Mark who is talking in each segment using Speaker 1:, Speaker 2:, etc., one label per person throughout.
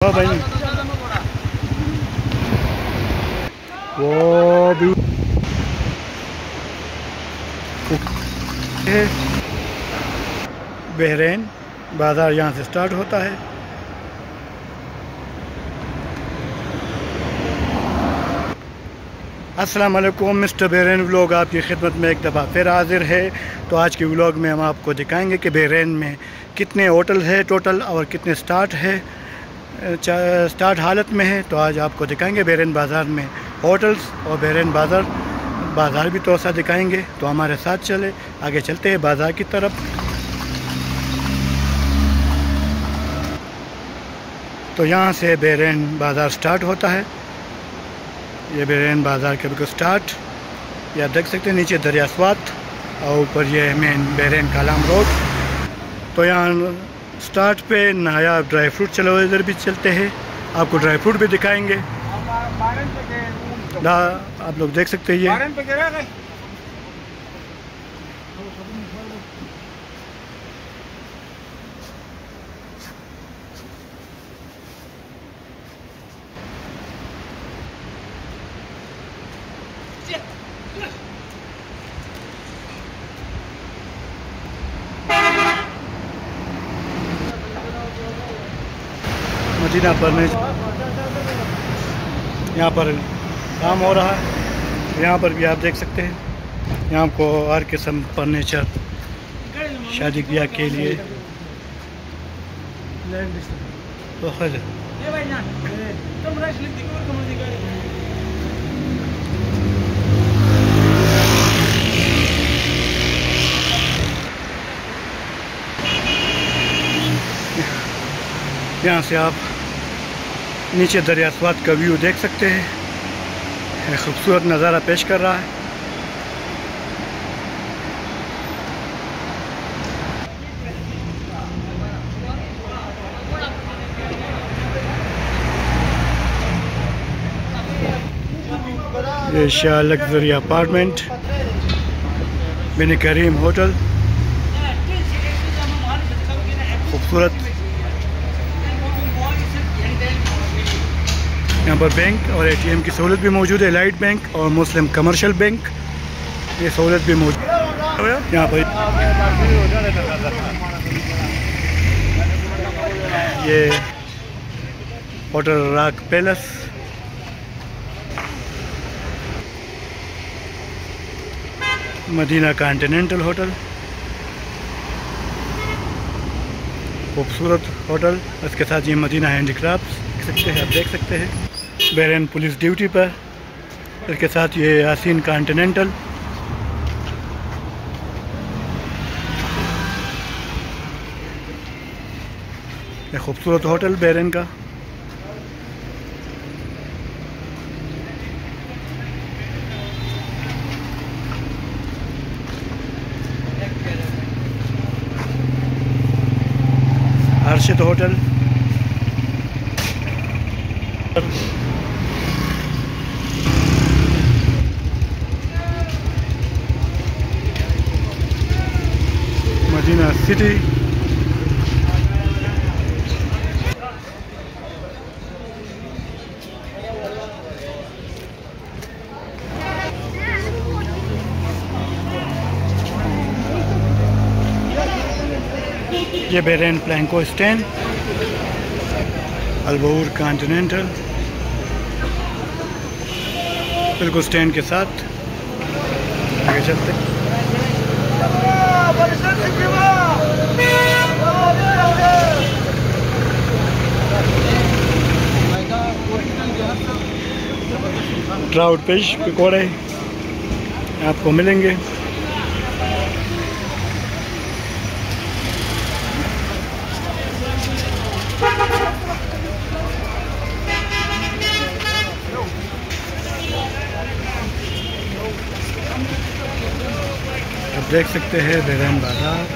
Speaker 1: लो भाई, वो भी बहरीन बाज़ार यहाँ से स्टार्ट होता है। अस्सलाम वालेकुम, मिस्टर बहरीन व्लॉग आपकी खिदमत में एक दफ़ा फिर हाजिर है। तो आज के व्लॉग में हम आपको दिखाएंगे कि बहरीन में कितने होटल है टोटल और कितने स्टार्ट हालत में है। तो आज आपको दिखाएंगे बहरीन बाज़ार में होटल्स और बहरीन बाज़ार भी थोड़ा सा दिखाएंगे। तो हमारे साथ चले, आगे चलते हैं बाज़ार की तरफ। तो यहाँ से बहरीन बाज़ार स्टार्ट होता है। ये बहरीन बाज़ार के बिल्कुल स्टार्ट, या देख सकते हैं नीचे दरिया स्वात और ऊपर ये मेन बहरीन कालाम रोड। तो यहाँ स्टार्ट पे नायाब ड्राई फ्रूट, चलो इधर भी चलते हैं, आपको ड्राई फ्रूट भी दिखाएंगे। आप लोग देख सकते हैं ये मदीना फर्नीचर, यहाँ पर काम हो रहा है। यहाँ पर भी आप देख सकते हैं, यहाँ आपको हर किस्म फर्नीचर शादी ब्याह के लिए। तो यहाँ से आप नीचे दरिया स्वात का व्यू देख सकते हैं, खूबसूरत नज़ारा पेश कर रहा है। ये Shah luxury apartment, Bin Karim hotel, खूबसूरत। यहाँ पर बैंक और एटीएम की सहूलत भी मौजूद है, लाइट बैंक और मुस्लिम कमर्शियल बैंक, ये सहूलत भी मौजूद है यहाँ पर। ये hotel rock palace, Madina continental hotel, खूबसूरत होटल। इसके साथ ये मदीना हैंडीक्राफ्ट्स देख सकते हैं, बहरीन पुलिस ड्यूटी पर। इसके साथ ये यासीन कॉन्टिनेंटल, ये खूबसूरत होटल बहरीन का। अर्शद होटल, मदीना सिटी, ये बहरीन प्लैंको स्टैंड, अलबूर कॉन्टिनेंटल, बिल्कुल स्टैंड के साथ। आगे चलते हैं। ट्राउट फिश पकौड़े आपको मिलेंगे। आप देख सकते हैं बहरीन बाज़ार।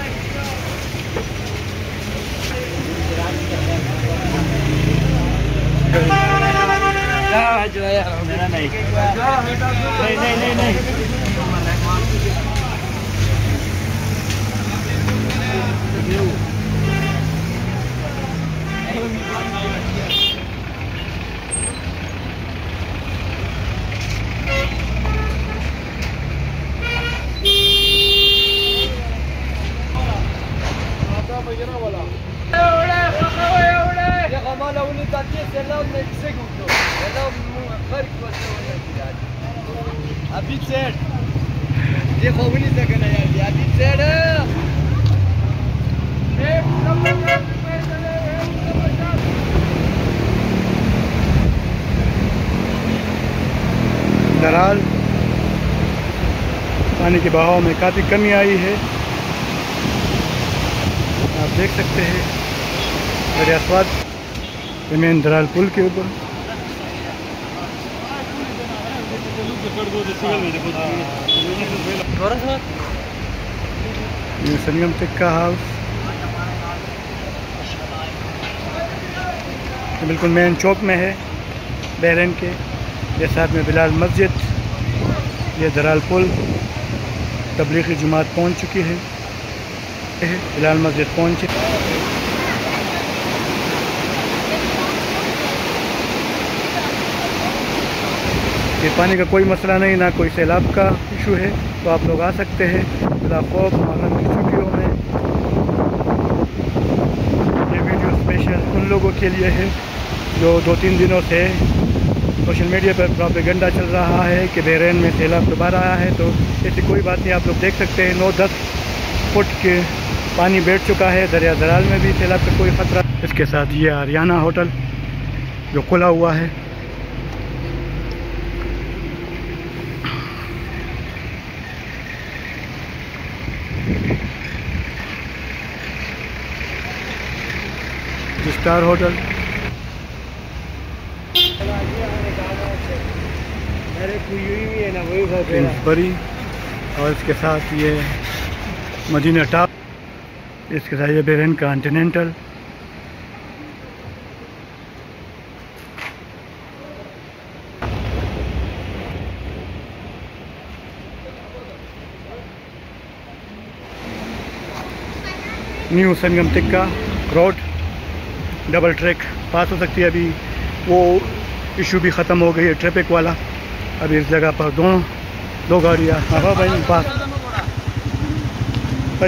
Speaker 1: दराल पानी के बहाव में काफ़ी कमी आई है, आप देख सकते हैं। दरिया स्वात मेन दराल पुल के ऊपर ये संगम टिक्का हाउस, ये बिल्कुल मेन चौक में है बहरीन के। ये साथ में बिलाल मस्जिद, ये दराल पुल, तबलीगी जमात पहुंच चुकी है, बिलाल मस्जिद पहुंचे। ये पानी का कोई मसला नहीं, ना कोई सैलाब का इशू है, तो आप लोग आ सकते हैं बिला खौफ मुहर्रम की छुट्टियों में। ये वीडियो स्पेशल उन लोगों के लिए है जो 2-3 दिनों से सोशल मीडिया पर प्रोपेगेंडा चल रहा है कि बहरीन में सैलाब दोबारा आया है। तो ऐसी कोई बात नहीं, आप लोग देख सकते हैं 9-10 फुट के पानी बैठ चुका है। दरिया दराल में भी सैलाब का कोई ख़तरा। इसके साथ ये आरियाना होटल जो खुला हुआ है, स्टार होटल, बरी, और इसके साथ ये मदीना टॉप, इसके साथ ये Bahrain continental, new Sangam Tikka road, double track pass हो सकती है। अभी वो इशू भी ख़त्म हो गई है ट्रैफिक वाला। अभी इस जगह पर दो गाड़ियाँ भाई पास भाई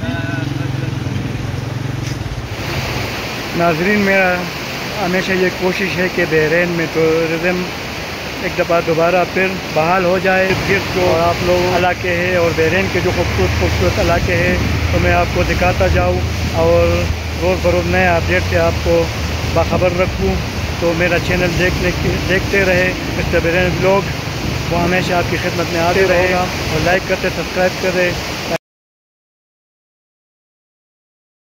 Speaker 1: नाजरीन, मेरा हमेशा ये कोशिश है कि बहरीन में टूरिज़म एक दफ़ा दोबारा फिर बहाल हो जाए। फिर जो आप लोग इलाके हैं और बहरीन के जो खूबसूरत इलाके हैं तो मैं आपको दिखाता जाऊँ और रोज़ बरोज़ नए अपडेट से आपको बाखबर रखूँ। तो मेरा चैनल देखते रहे मिस्टर बहरीन ब्लॉग, वो हमेशा आपकी खिदमत में आते रहे। और लाइक करते, सब्सक्राइब करें।